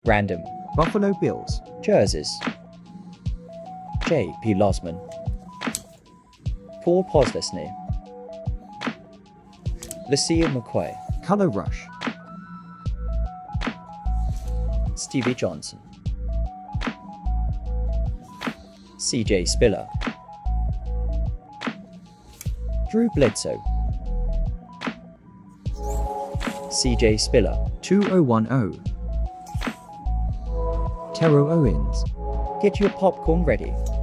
Random. Buffalo Bills. Jerseys. J.P. Losman. Paul Postlesny. Lucia McQuay. Color Rush. Stevie Johnson. C.J. Spiller. Drew Bledsoe. C.J. Spiller. 2010. Terrell Owens. Get your popcorn ready.